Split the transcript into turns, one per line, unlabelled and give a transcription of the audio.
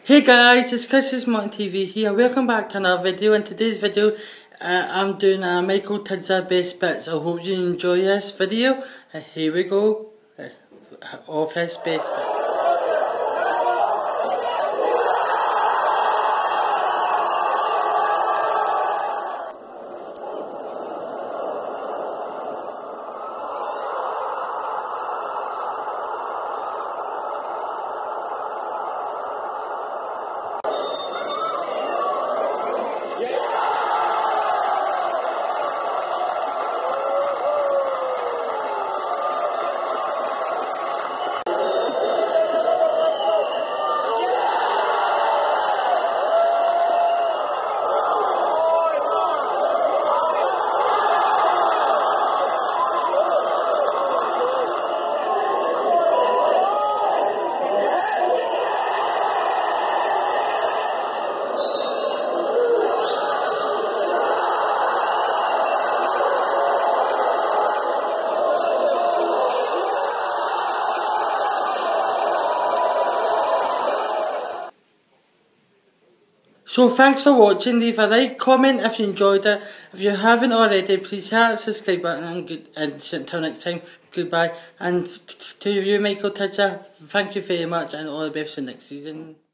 Hey guys, it's Chris's Mountain TV here. Welcome back to another video. In today's video, I'm doing a Micheal Tidser best bits. I hope you enjoy this video. Here we go, of his best bits. So thanks for watching. Leave a like, comment if you enjoyed it. If you haven't already, please hit the subscribe button and until next time, goodbye. And to you, Micheal Tidser, thank you very much and all the best for next season.